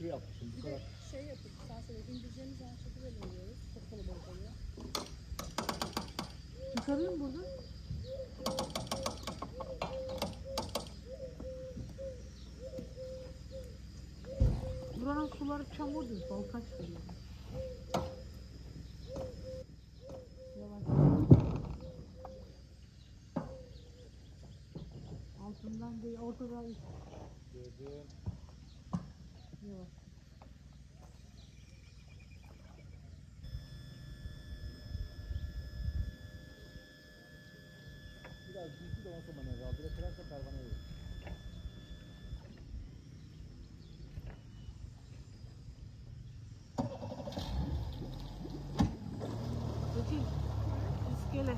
metre yapmışım. Bu kadar. Şey yapıp sen söyle indireceğimiz zaman çok güzel oluyoruz. Çok kalabalık oluyor. Çıkarıyor mu burada? Buranın suları çamurdur. Balkaç geliyor. Yavaş. Altından değil, ortada üst. Gördüm. Yavaş. Biraz düzgün de olsa bana razı. Biraz kırarsa pervane olur. Peki, iskele.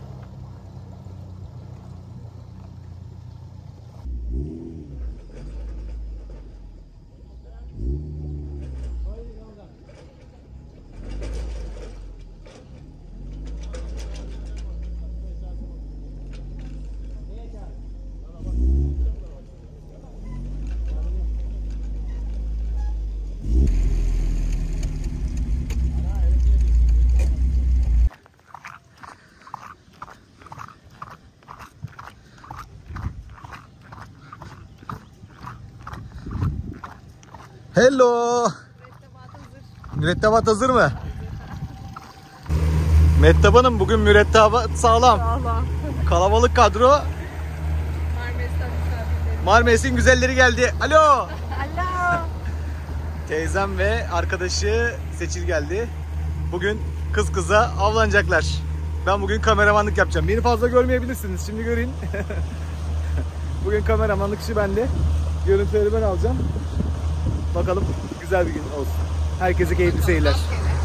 Hello. Mürettebat hazır mı? Mehtap Hanım bugün mürettebat sağlam. Sağlam. Kalabalık kadro. Marmaris'in güzelleri geldi. Alo. Alo. Teyzem ve arkadaşı Seçil geldi. Bugün kız kıza avlanacaklar. Ben bugün kameramanlık yapacağım. Beni fazla görmeyebilirsiniz. Şimdi görün. Bugün kameramanlık işi bende. Görüntüleri ben alacağım. Bakalım güzel bir gün olsun. Herkese keyifli seyirler.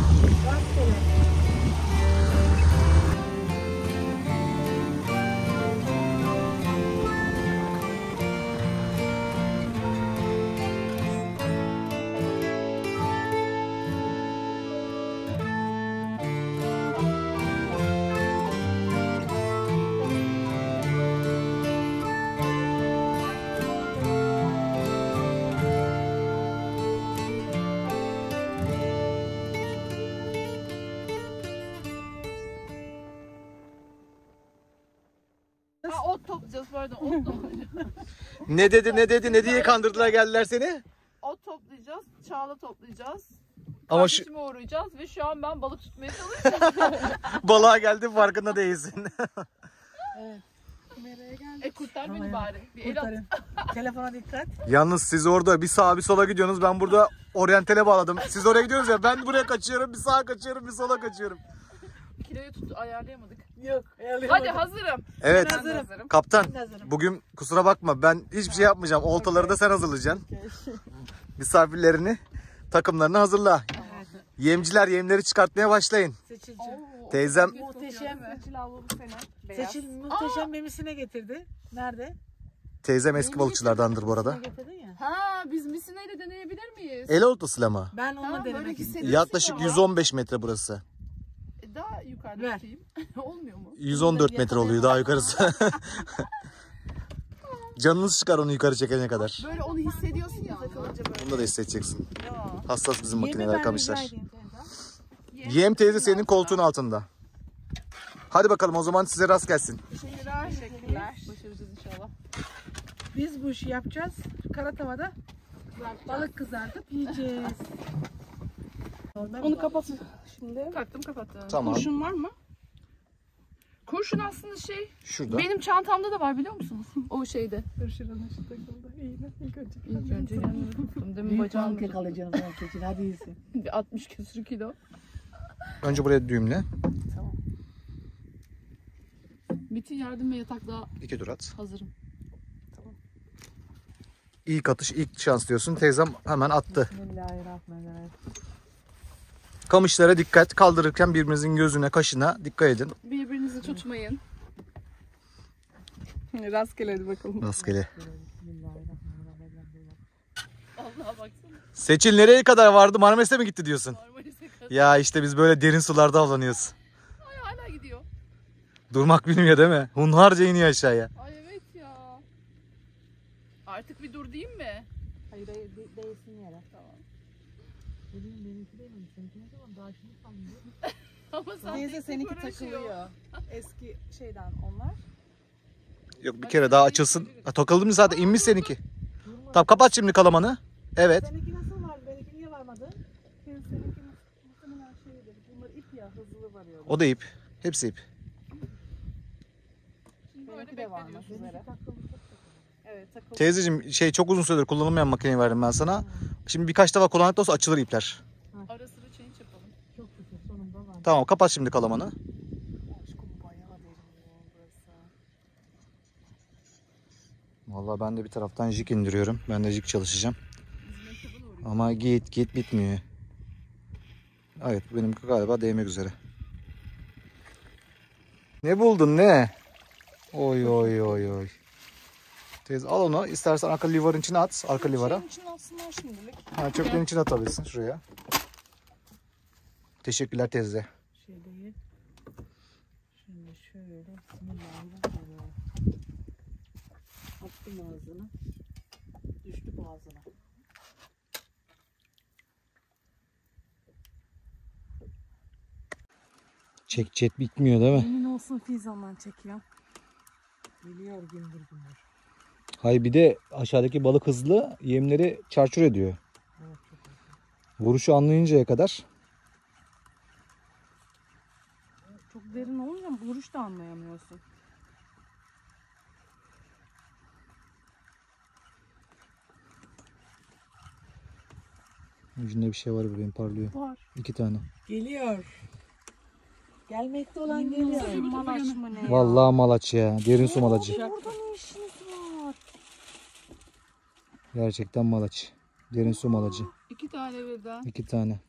Ha, ot toplayacağız pardon. Ot toplayacağız. Ne diye kandırdılar geldiler seni? Ot toplayacağız. Çağla toplayacağız. Ama şu Kardeşime uğrayacağız ve şu an ben balık tutmaya çalışıyorum. balığa geldi farkında değilsin. Nereye geldik? Kurtar beni bari. Bir el at. Telefona dikkat. Yalnız siz orada bir sağa bir sola gidiyorsunuz. Ben burada oryantale bağladım. Siz oraya gidiyorsunuz ya, ben buraya kaçıyorum. Bir sağa kaçıyorum, bir sola kaçıyorum. Kiloyu ayarlayamadık. Yok. Hadi hazırım. Evet. Ben de hazırım. Kaptan, Ben de hazırım. bugün kusura bakma, ben hiçbir şey yapmayacağım. Oltaları da sen hazırlayacaksın. Misafirlerini, takımlarını hazırla. Yemciler, yemleri çıkartmaya başlayın. Seçileceğim. Teyzem Muhteşem. Seçil abla bu sene. Beyaz. Seçil muhteşem memisine getirdi. Nerede? teyzem eski balıkçılardandır bu arada. Getirdin ya. Ha biz misineyle deneyebilir miyiz? El oltasıyla mı? Ben onunla Tamam, böyle denemek istedim. hissediyorsun Yaklaşık ama. 115 metre burası. Daha yukarıda Ver. tutayım. Olmuyor mu? 114 metre oluyor daha yukarısı. Canınız çıkar onu yukarı çekene kadar. Böyle onu hissediyorsun ya takılınca böyle. Bunu da hissedeceksin. Ya. Hassas bizim Yemi makineler ben kamışlar. rica edeyim. Yem teyze senin koltuğun altında. Hadi bakalım o zaman, size rast gelsin. Teşekkürler. Teşekkürler. Başaracağız inşallah. Biz bu işi yapacağız. Kara tavada balık kızartıp yiyeceğiz. Onu kapat şimdi. Taktım kapattım. Tamam. Kurşun var mı? Kurşun aslında şey, Şurada. benim çantamda da var biliyor musunuz? O şeyde. Dur şuranın şu takıldı. İyi mi? İlk önce yanına. Demin bacağım Pankek alacağım zaman keçin. Hadi iyisin. bir 60 küsür kilo. Önce buraya düğümle. Tamam. Bütün yardım ve yatakla 2 tur at. hazırım. İlk atış, ilk şans diyorsun. Teyzem hemen attı. Bismillahirrahmanirrahim. Kamışlara dikkat. Kaldırırken birbirinizin gözüne, kaşına dikkat edin. Birbirinizi tutmayın. Rastgele hadi bakalım. Rastgele. Allah'a baksana. Seçil nereye kadar vardı? Marmaris'e mi gitti diyorsun? Marmaris'e kadar. Ya işte biz böyle derin sularda avlanıyoruz. Ay hala gidiyor. Durmak bilmiyor değil mi? Hunharca iniyor aşağıya. Ay evet ya. Artık bir dur diyeyim mi? Hayır değilsin yere. Tamam. Benimki değil mi? Seninki ne zaman? Daha şimdi sanmıyor. Ama sen Teyze seninki uğraşıyor. takılıyor. Eski şeyden onlar. Yok bir kere daha açılsın. Ha, takıldı mı zaten inmiş seninki. Tamam kapat şimdi kalamanı. Evet. Seninki nasıl var? Benimki niye varmadı? Seninki muhtemelen şeydir. Bunlar ip ya hızlı varıyor. O da ip. Hepsi ip. Şimdi Benimki böyle de varmış bekleniyorsun. üzere. Evet takıldı. Teyzeciğim çok uzun süredir kullanılmayan makineyi verdim ben sana. Şimdi birkaç defa kullandıktan sonra açılır ipler. Ara sıra change yapalım. Çok şükür sonunda var. Tamam kapat şimdi kalamanı. Aşkım bayağı derin burası. Vallahi ben de bir taraftan jig indiriyorum. Ben de jig çalışacağım. Ama git bitmiyor. Evet benim galiba değmek üzere. Ne buldun ne? Oy oy oy oy. Teyze al onu. İstersen arka livarın içine at. Arka livara. Şeyin için aslında şimdilik. Ha, çöplerin içine atabilirsin şuraya. Teşekkürler teyze. Şey değil. Şimdi şöyle. Bismillahirrahmanirrahim. Attım ağzına. Düştü boğazına. Çek bitmiyor değil mi? Emin olsun Fizan'dan çekiyor. Geliyor gümbür gümbür. Hay bir de aşağıdaki balık hızlı yemleri çarçur ediyor. Evet çok güzel. Vuruşu anlayıncaya kadar. Çok derin olunca vuruş da anlayamıyorsun. Ucunda bir şey var benim parlıyor. Var. 2 tane. Geliyor. Gelmekte olan geliyor. Malaç mı ne ya? Vallahi malaç ya. Derin su malacı. Burada ne işiniz var? Gerçekten malaç. Derin su malacı. 2 tane birden. 2 tane.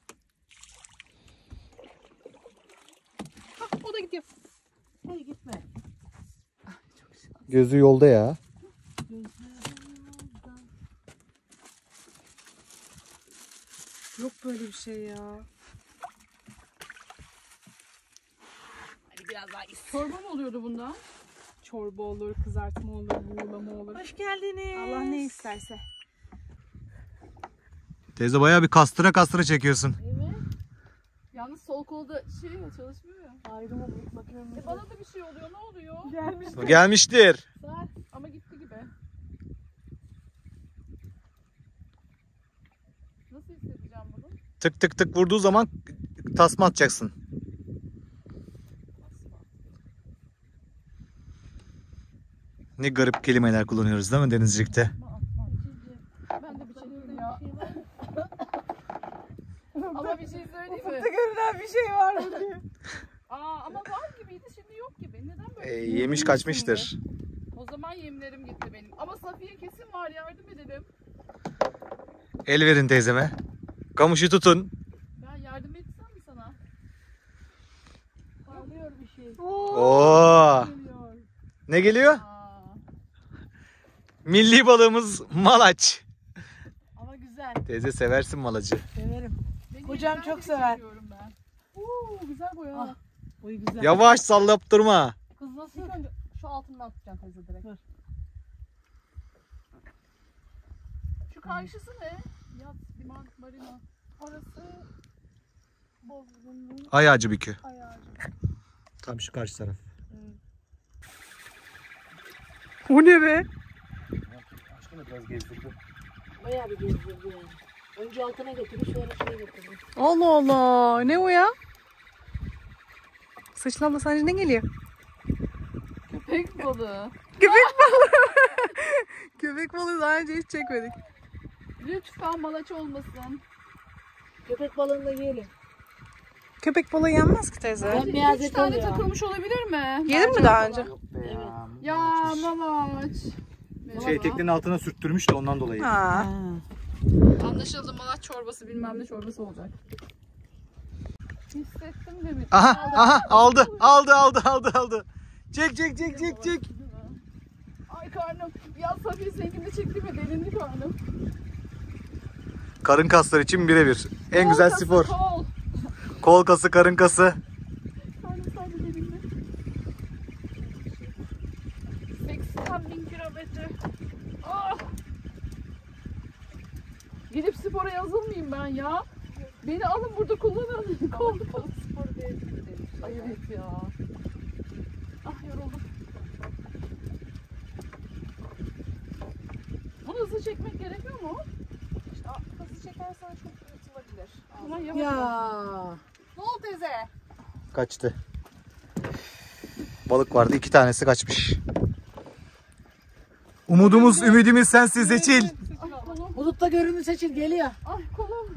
O da gidiyor. Hey gitme. Gözü yolda ya. Yok böyle bir şey ya. Çorba mı oluyordu bundan? Çorba olur, kızartma olur, buğulama olur. Hoş geldiniz. Allah ne isterse. Teyze bayağı bir kastıra çekiyorsun. Evet. Yalnız sol kolda şey ya çalışmıyor ya. Ayrıma makinemiz. Bana da bir şey oluyor. Ne oluyor? Gelmiş. Gelmiştir. Saat ama gitti gibi. Nasıl hissedeceğim bunu? Tık tık tık vurduğu zaman tasma atacaksın. Ne garip kelimeler kullanıyoruz değil mi denizcilikte? Ben de bir şey diyeyim ya. Ama bir şey söyleyeyim mi? Görünen bir şey var mı diye. Ama var gibiydi şimdi yok gibi. Neden böyle? Yemiş kaçmıştır. O zaman yemlerim gitti benim. Ama Safiye kesin var, yardım edelim. El verin teyzeme. Kamışı tutun. Ben yardım etsem mi sana? Parlıyor bir şey. Oo. Geliyor. Ne geliyor? Milli balığımız malaç. Ama güzel. Teyze seversin malacı. Severim. Benim Hocam elimden çok bile sever. çekiyorum ben. Güzel boya. Ah. Boyu güzel. Yavaş sallayıp durma. Kız nasıl? İlk önce şu altından atacaksın teyze direkt. Dur. Şu karşısı ne? Yat, liman, marina. Orası Bozgun'un Ayağcı bükü. ayağı. Tam şu karşı taraf. O ne be? Aşkına biraz gezdirdi. Bayağı bir gezdirdi yani. Önce altına götürür sonra şuraya götürür. Allah Allah. Ne o ya? Saçın abla sence ne geliyor? Köpek balığı. Köpek balığı daha önce hiç çekmedik. Lütfen malaç olmasın. Köpek balığını da yiyelim. Köpek balığı yenmez ki teyze. Ben beyaz 3 et tane oluyor. takılmış olabilir mi? Yedin mi daha önce? Ya malaç. Şey teknenin altına sürttürmüş de ondan dolayı. Ha. Anlaşıldı, malaç çorbası bilmem ne çorbası olacak. Hissettim demek. Aha aldı. Çek. Ay karnım. Ya Safiye seninkini çekti mi? Delindi karnım. Karın kasları için birebir. En güzel Kol kası, spor. Kol. Kol kası, karın kası. Karnım sadece delindi. 80.000 kilometre. Ah! Gidip spora yazılmayayım ben ya. Beni alın burada kullanın. Balık sporu değil. Ay evet ya. Ah yoruldum. Bunu hızlı çekmek gerekiyor mu? İşte hızlı çekersen çok yırtılabilir. Ama yavaş. Ya. Ne oldu teyze? Kaçtı. Balık vardı. 2 tanesi kaçmış. Umudumuz, ümidimiz sensin Seçil. Ay kolum. Bulutta görünür Seçil geliyor. Ay kolum.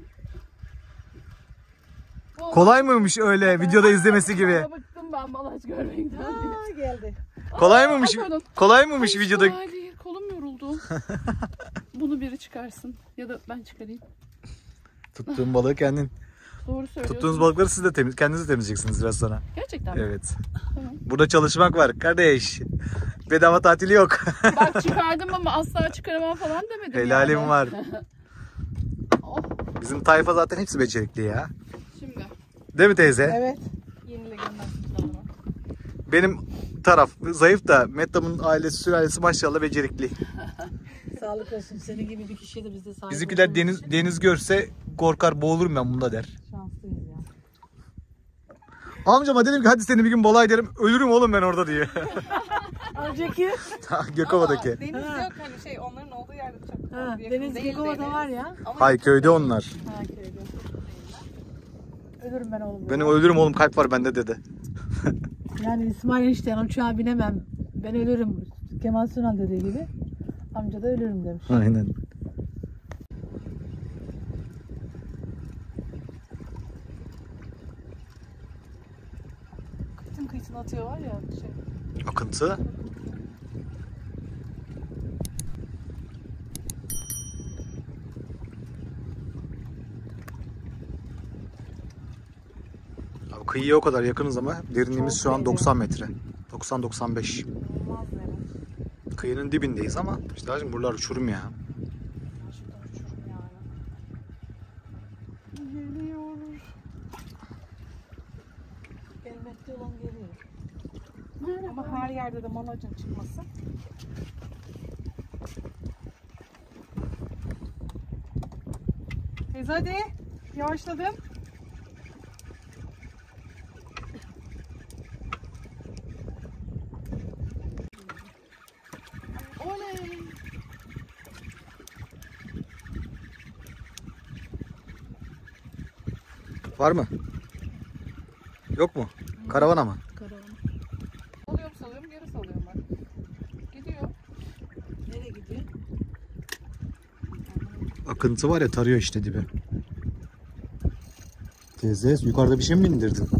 Kolay mıymış öyle videoda izlemesi gibi? Ya bıktım ben balaç görmekten. Aa, geldi. Kolay mıymış? Ay, pardon. Kolay mıymış videoda? Kolay değil. Kolum yoruldu. Bunu biri çıkarsın. Ya da ben çıkarayım. Tuttuğun balığı kendin. Doğru söylüyorsun. Tuttuğunuz balıkları siz de kendiniz temizleyeceksiniz biraz sonra. Gerçekten mi? Evet. Tamam. Burada çalışmak var kardeş. Bedava tatili yok. Bak çıkardım ama asla çıkaramam falan demedim Helalim yani. var. Oh, Bizim tayfa zaten hepsi becerikli ya. şimdi Değil mi teyze? Evet. yenile göndersin sana. Benim taraf zayıf da Mehtap'ın ailesi sülalesi maşallah becerikli. Sağlık olsun. Senin gibi bir kişiye de bizde sağlık Bizimkiler olsun. deniz görse korkar boğulurum ben bunda der. Şanslıyız ya. Amcama dedim ki hadi seni bir gün balığa giderim ölürüm oğlum ben orada diye. Önceki. Gökova'daki. Deniz Ha. yok hani şey onların olduğu yerde çok Ha, yakın Deniz değil Gökova'da deniz. var ya. Ama Hay köyde onlar. Ha köyde. Ölürüm ben oğlum. Benim ölürüm oğlum kalp var bende dedi. Yani İsmail işte uçağa binemem. Ben ölürüm. Kemal Sunal dediği gibi. Amca da ölürüm demiş. Aynen. kıytın kıytını atıyorlar ya şey. Akıntı. Abi kıyıya o kadar yakınız ama derinliğimiz şu an 90 metre. 90-95. Olmaz derim. Kıyının dibindeyiz ama işte hacım buralar uçurum ya. Şuradan uçurum yani. Geliyor. Gelmekte olan geliyor. Ama her yerde de malacın çıkmasın. Teyze hadi. Yavaşladım. Oley. Var mı? Yok mu? Karavana mı? Salıyorum geri salıyorum bak. Gidiyor. Nereye gidiyor? Akıntı var ya tarıyor işte dibi. Teyze yukarıda bir şey mi indirdin?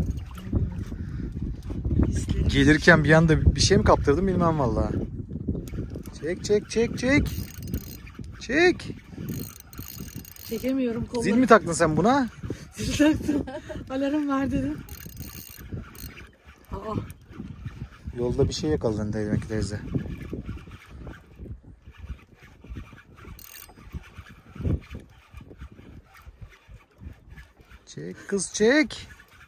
Gelirken bir anda bir şey mi kaptırdım bilmem vallahi. Çek çek çek çek. Çek. Çekemiyorum kolları. Zil mi taktın sen buna? Zil taktım. Alarm var dedim. Aa, Yolda bir şey yakaladın demek ki teyze. Çek kız çek.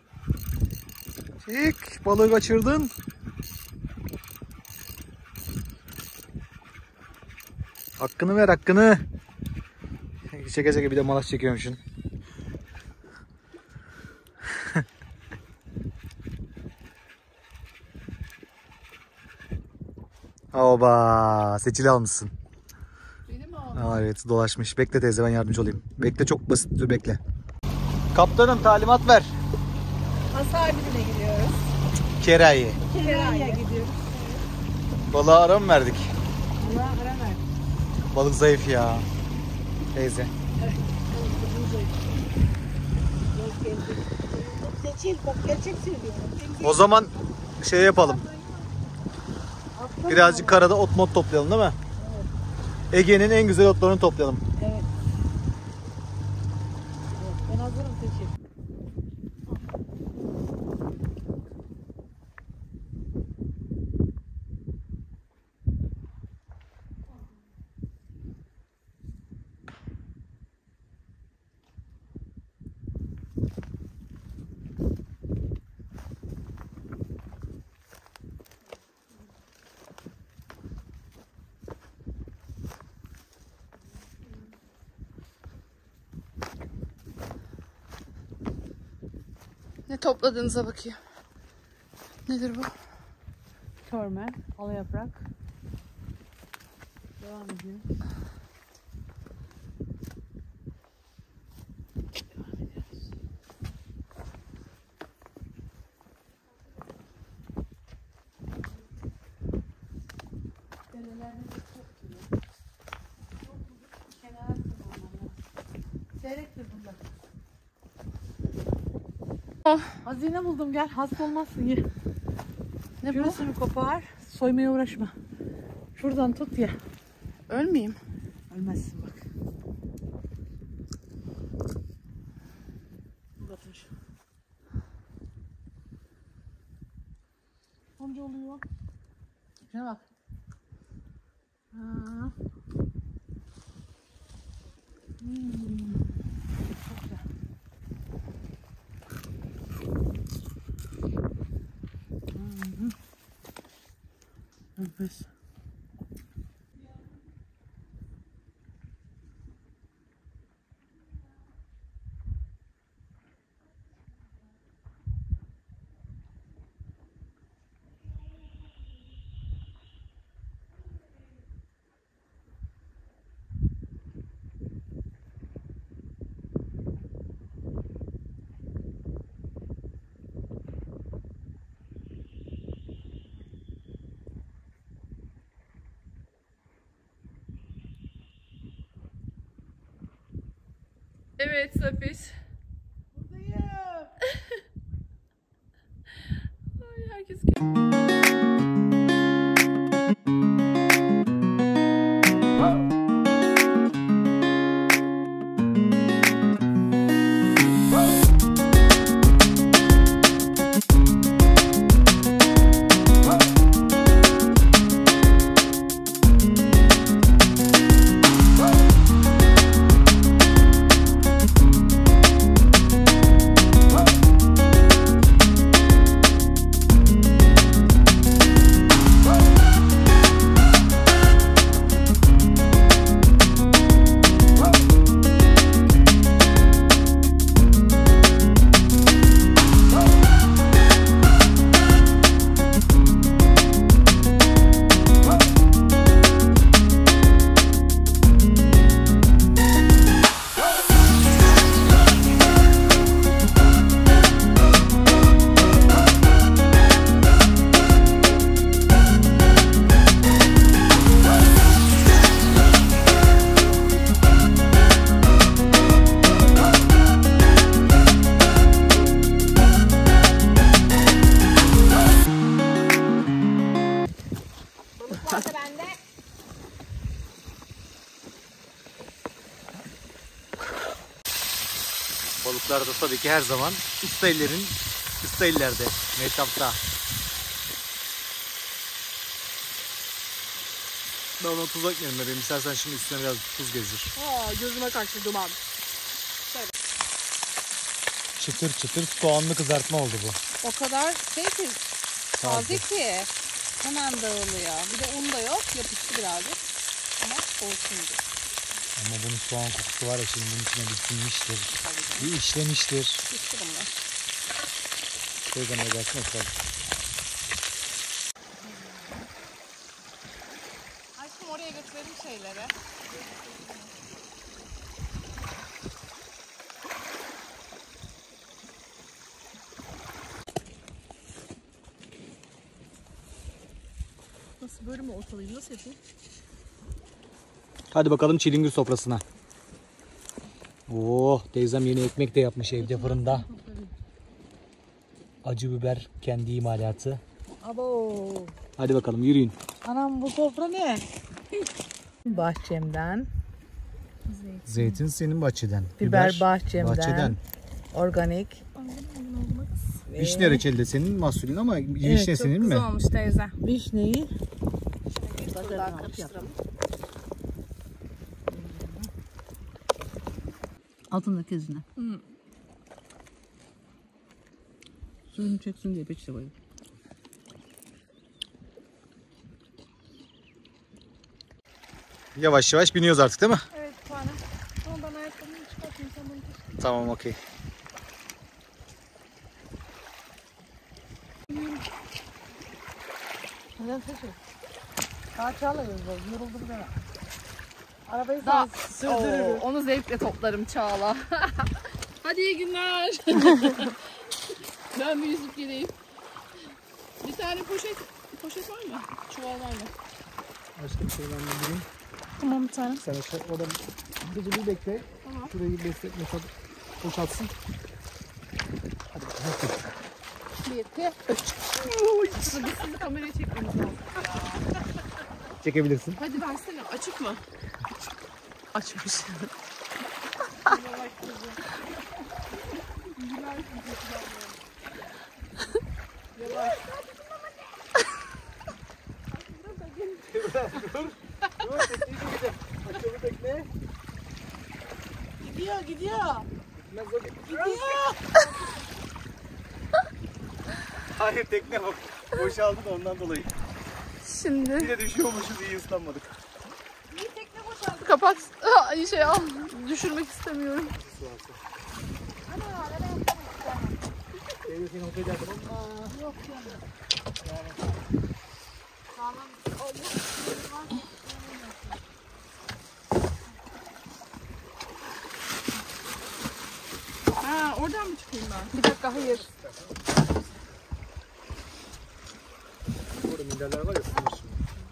Çek. Balığı kaçırdın. Hakkını ver hakkını. Çeke çeke bir de malaş çekiyormuşsun. Oba, Seçil almışsın. Benim abi. Aa, evet dolaşmış. Bekle teyze ben yardımcı olayım. Bekle çok basit dur bekle. Kaptanım talimat ver. Asabine gidiyoruz. Kerayi. Kiraya gidiyoruz. Balığa ara mı verdik? Allah ara ver. Balık zayıf ya. Teyze. Seçil bak gerçek söylüyorum. O zaman şey yapalım. Birazcık karada ot mot toplayalım değil mi? Ege'nin en güzel otlarını toplayalım. Evet. Ben hazırım Seçil. topladığınıza bakayım. Nedir bu? Körme, ala yaprak. Devam ediyor. Seyrektir bunlar. Oh. Hazine buldum, gel. Hasta olmazsın, ye. Ne bu? Şurasını kopar, soymaya uğraşma. Şuradan tut ye. Ölmeyeyim. Ölmezsin bak. Uzatmış. Onca oluyor. Şuna bak. Ha. Çok güzel. Nefes. Evet Safiş. Buradayım. Ay, herkes Balıklar da tabii ki her zaman usta ellerde, mehtapta. Ben ona tuz ekmedim bebeğim. İstersen şimdi üstüne biraz tuz gezdir. Aa, gözüme kaçtı duman. Çıtır çıtır soğanlı kızartma oldu bu. O kadar şey ki, taze ki hemen dağılıyor. Bir de un da yok, yapıştı birazcık. Ama olsun diye. Ama bunun soğan kokusu var ya, şimdi bunun içine bir sinmiştir. Bir işlemiştir. Pişti bunlar. Teyzeme gelsin oturalım. Aşkım oraya götürelim şeyleri. Nasıl, böyle mi ortalayayım? Nasıl yapayım? Hadi bakalım çilingir sofrasına. Oh, teyzem yeni ekmek de yapmış evde fırında. Acı biber kendi imalatı. Abo. Hadi bakalım yürüyün. Anam, bu sofra ne? Bahçemden. Zeytin senin bahçeden. Biber bahçemden. Bahçeden. Organik. Vişne reçeli de senin mahsulün ama vişne senin mi? Güzel olmuş teyze. Vişneyi Daha karıştıralım. altındaki izine. Suyunu çeksin diye peçete koyayım. Yavaş yavaş biniyoruz artık değil mi? Evet bir tane. Ama ben ayakkabımı çıkartayım, sen bunu taşı. Tamam, okey. Seçil. Daha çağırıyoruz. Yoruldum ben. Arabayı Daha sürdürürüm. onu zevkle toplarım Çağla. Hadi iyi günler. Ben bir yüzük geleyim. Bir tane poşet var mı? Çuval var mı? Başka bir şey ben bildireyim. Tamam bir tane. Sen orada gece bir bekle. Tamam. Şurayı besletme boşaltsın. Hadi bakalım. Bir, iki, üç. Sizi kameraya çekmemiz lazım. Çekebilirsin. Hadi versene. Açık mı? Açmış. Açılı bekle. Gidiyor. Gidiyor. Hayır tekne bak. Boşaldı da ondan dolayı. Şimdi Bir de düşüyormuşuz iyi ıslanmadık. kapat. Şey al. Düşürmek istemiyorum. Teyze seni okuyacaktım ama. Yok canım. Ha, oradan mı çıkayım ben? Bir dakika hayır. Burada minderler var ya sınır.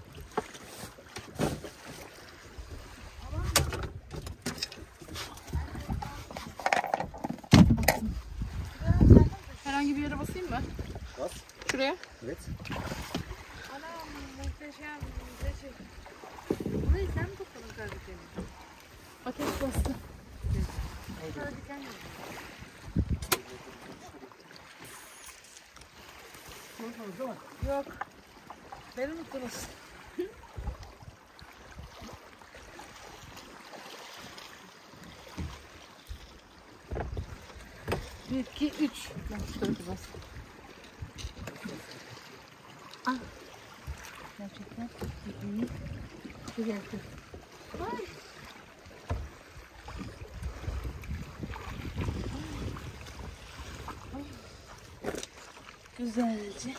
Herhangi bir yere basayım mı? Bas. Şuraya. Evet. Ateş bastı. Yok. Beni unuttunuz. Bir, iki, üç. Gerçekten iyi. Güzel. Güzelce.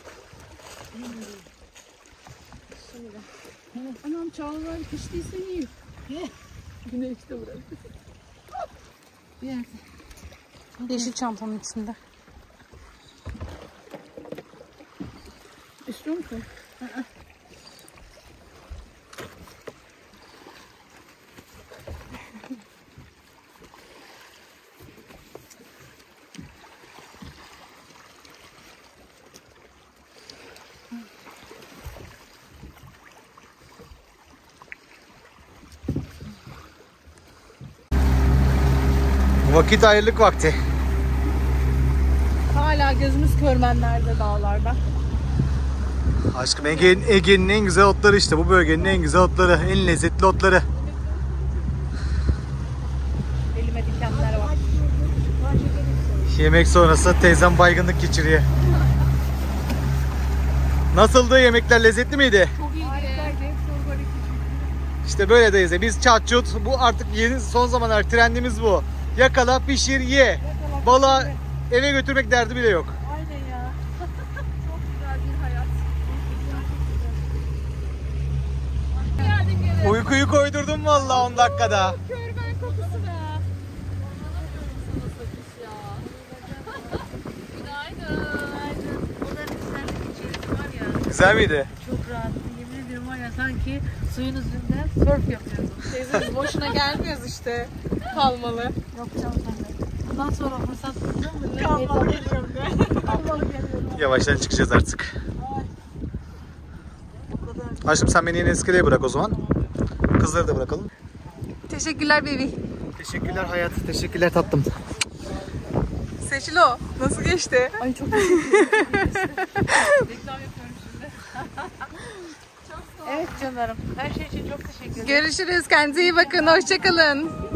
Anam Çağla piştiyse iyi. Güneşte bırak. Bir yerde. Yeşil çantanın içinde. İstiyor musun? Vakit ayrılık vakti. Hala gözümüz körmenlerde dağlarda. Aşkım Ege'nin en güzel otları işte. Bu bölgenin en güzel otları. En lezzetli otları. Elime dikenler var. Yemek sonrası teyzem baygınlık geçiriyor. Nasıldı yemekler? Lezzetli miydi? Çok iyiydi. İşte böyle teyze. Biz çat çut. Bu artık yeni son zamanlar trendimiz bu. Yakala, pişir, ye. Balığı eve götürmek derdi bile yok. Aynen ya. Çok güzel bir hayat. Uykuyu koydurdum vallahi 10 dakikada. Körmen kokusu be. Güzel miydi? Çok rahattı. Yemin ediyorum var ya sanki suyun üstünde surf yapıyordum. Teyzemiz boşuna gelmiyoruz işte. Kalmalı. Yok canım sen de. Bundan sonra fırsat buldum mu? Kalmalı geliyorum de. Kalmalı geliyorum. Yavaştan çıkacağız artık. Ay. O kadar. Aşkım sen beni yine iskeleye bırak o zaman. Kızları da bırakalım. Teşekkürler bebi. Teşekkürler hayat. Teşekkürler tatlım. Seçilo. Nasıl geçti? Ay çok teşekkür ederim. Reklam yapıyorum şimdi. Evet canlarım. Her şey için çok teşekkür ederim. Görüşürüz. Kendinize iyi bakın. Hoşçakalın.